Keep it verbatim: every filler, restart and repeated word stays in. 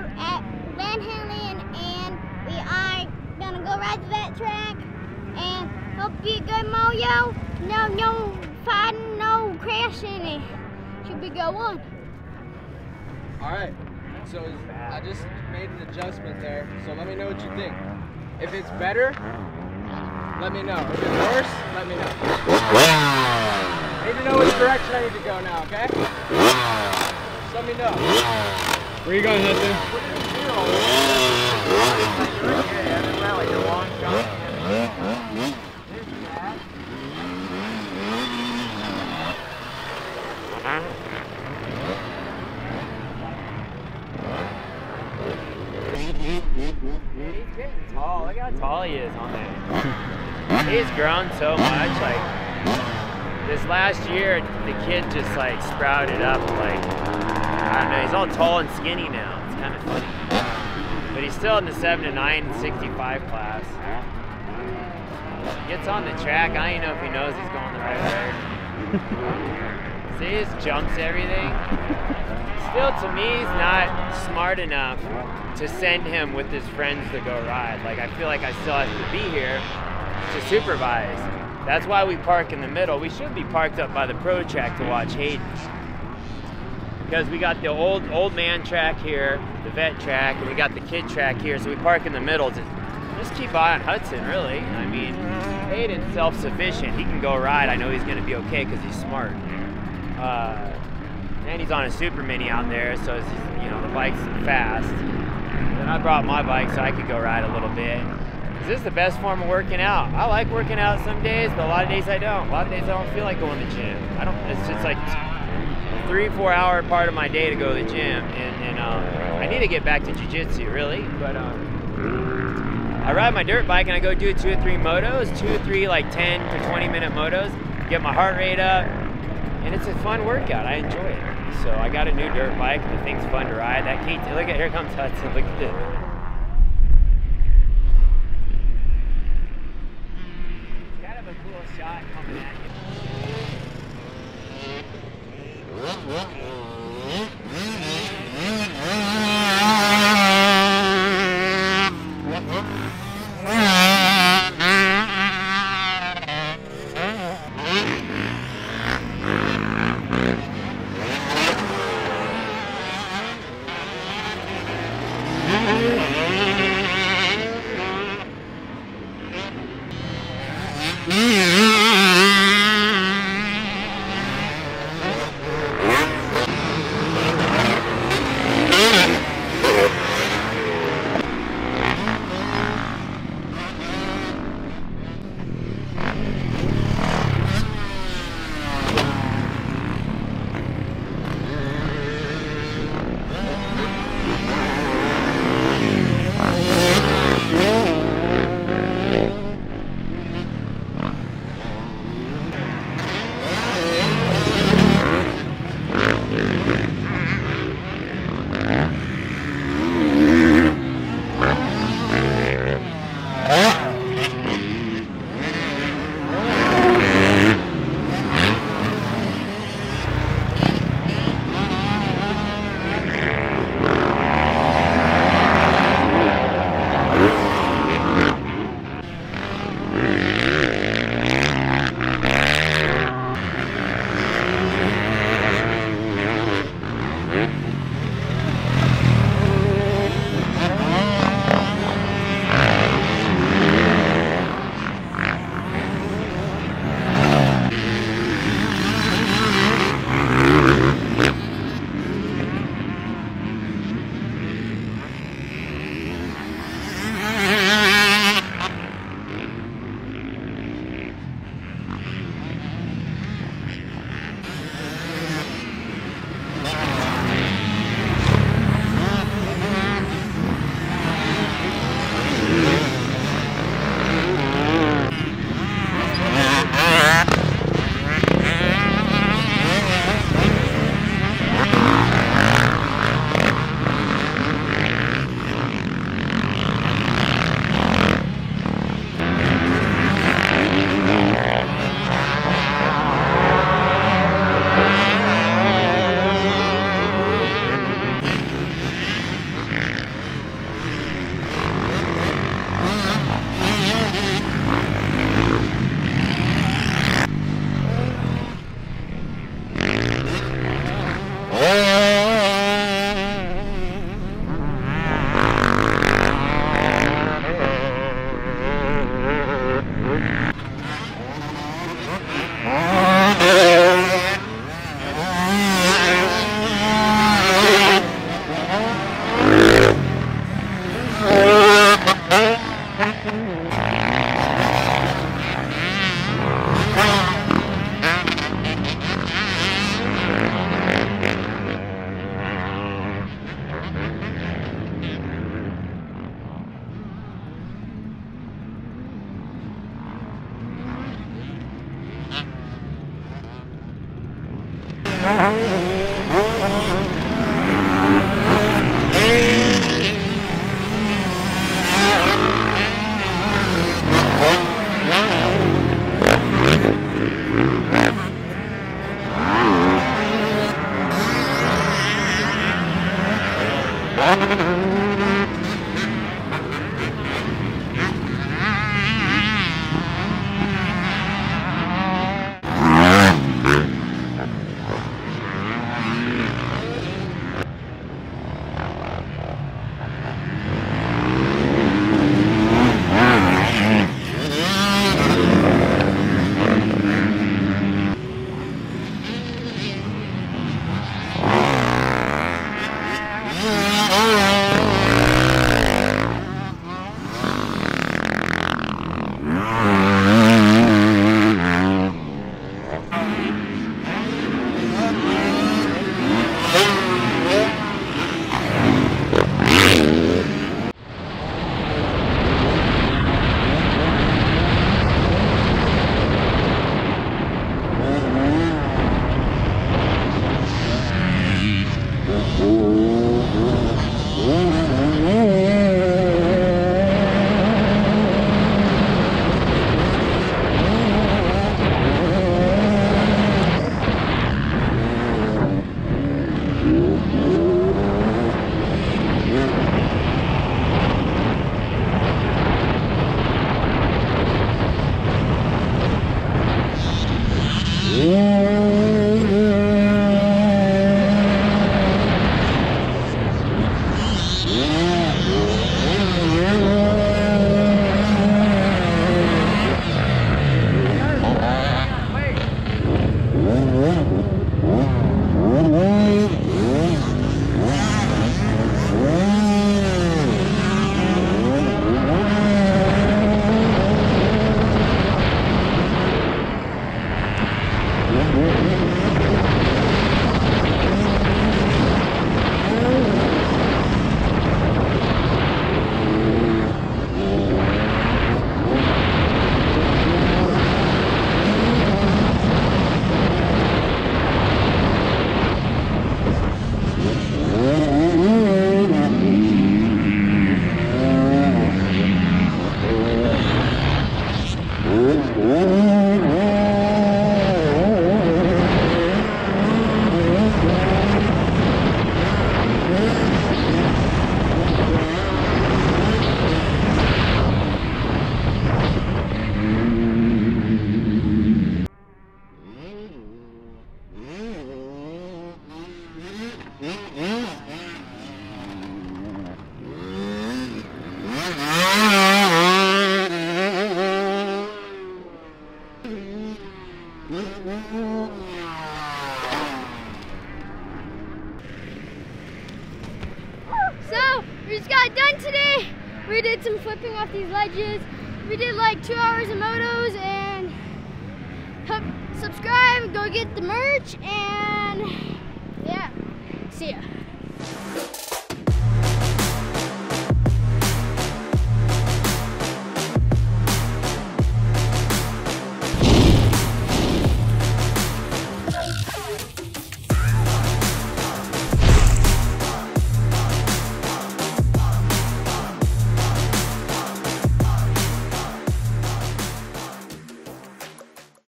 at Glen, Helen, and we are gonna go ride the vet track. And hope you good, Moyo. No, no fighting, no crashing. It should be go on. All right. So I just made an adjustment there. So let me know what you think. If it's better, let me know. If it's worse, let me know. I need to know which direction I need to go now, okay? Just let me know. Where are you going, Hudson? He's getting tall. Look how tall he is on there. He's grown so much. Like this last year, the kid just like sprouted up. Like I don't know. He's all tall and skinny now. It's kind of funny. But he's still in the seven to nine sixty-five class. He gets on the track. I don't even know if he knows he's going the right way. See, he just jumps everything. Still, to me, he's not smart enough to send him with his friends to go ride. Like, I feel like I still have to be here to supervise. That's why we park in the middle. We should be parked up by the pro track to watch Hayden. Because we got the old old man track here, the vet track, and we got the kid track here, so we park in the middle to just keep eye on Hudson, really. I mean, Hayden's self-sufficient. He can go ride. I know he's going to be okay because he's smart. Uh, and he's on a super mini out there, so it's, you know, the bike's fast. And I brought my bike so I could go ride a little bit. This is the best form of working out. I like working out some days, but a lot of days I don't. A lot of days I don't feel like going to the gym. I don't. It's just like three, four hour part of my day to go to the gym, and, and um, I need to get back to jiu-jitsu, really. But um, I ride my dirt bike and I go do two or three motos, two or three like ten to twenty minute motos, get my heart rate up, and it's a fun workout. I enjoy it. So I got a new dirt bike. The thing's fun to ride. That Kate, look at, here comes Hudson. Look at this. It's kind of a cool shot coming at you. So, we just got done today. We did some flipping off these ledges. We did like two hours of motos, and subscribe, go get the merch, and